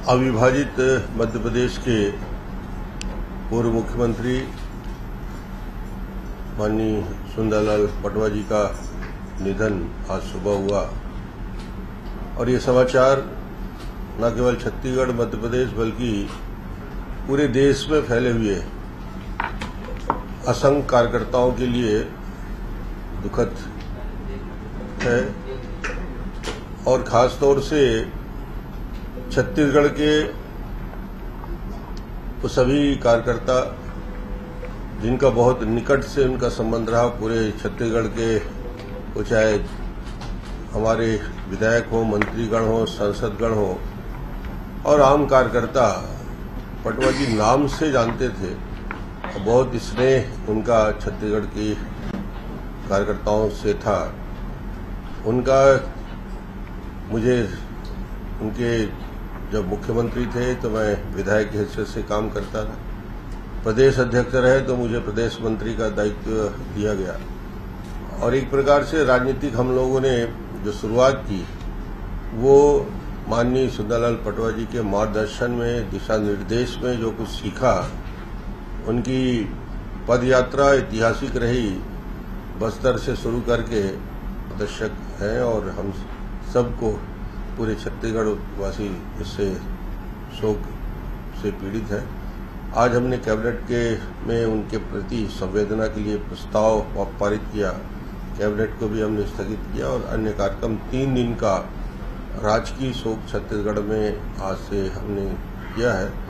अविभाजित मध्य प्रदेश के पूर्व मुख्यमंत्री माननीय सुंदरलाल पटवा जी का निधन आज सुबह हुआ और ये समाचार न केवल छत्तीसगढ़ मध्य प्रदेश बल्कि पूरे देश में फैले हुए असंख्य कार्यकर्ताओं के लिए दुखद है और खास तौर से छत्तीसगढ़ के वो सभी कार्यकर्ता जिनका बहुत निकट से उनका संबंध रहा पूरे छत्तीसगढ़ के, वो चाहे हमारे विधायक हो, मंत्रीगण हो, सांसदगण हो और आम कार्यकर्ता पटवा जी नाम से जानते थे। बहुत स्नेह उनका छत्तीसगढ़ की कार्यकर्ताओं से था। उनका मुझे उनके जब मुख्यमंत्री थे तो मैं विधायक की हैसियत से काम करता था। प्रदेश अध्यक्ष रहे तो मुझे प्रदेश मंत्री का दायित्व दिया गया और एक प्रकार से राजनीतिक हम लोगों ने जो शुरुआत की वो माननीय सुंदरलाल पटवा जी के मार्गदर्शन में, दिशा निर्देश में जो कुछ सीखा। उनकी पद यात्रा ऐतिहासिक रही, बस्तर से शुरू करके दशक है और हम सबको पूरे छत्तीसगढ़ वासी इससे शोक से पीड़ित है। आज हमने कैबिनेट में उनके प्रति संवेदना के लिए प्रस्ताव पारित किया। कैबिनेट को भी हमने स्थगित किया और अन्य कार्यक्रम 3 दिन का राजकीय शोक छत्तीसगढ़ में आज से हमने किया है।